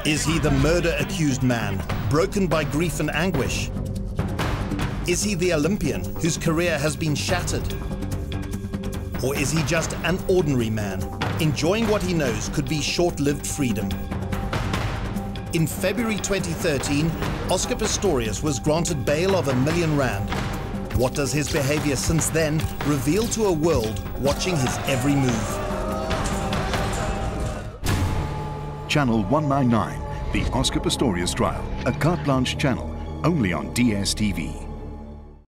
Is he the murder-accused man, broken by grief and anguish? Is he the Olympian whose career has been shattered? Or is he just an ordinary man, enjoying what he knows could be short-lived freedom? In February 2013, Oscar Pistorius was granted bail of R1 million. What does his behavior since then reveal to a world watching his every move? Channel 199, the Oscar Pistorius trial, a carte blanche channel, only on DSTV.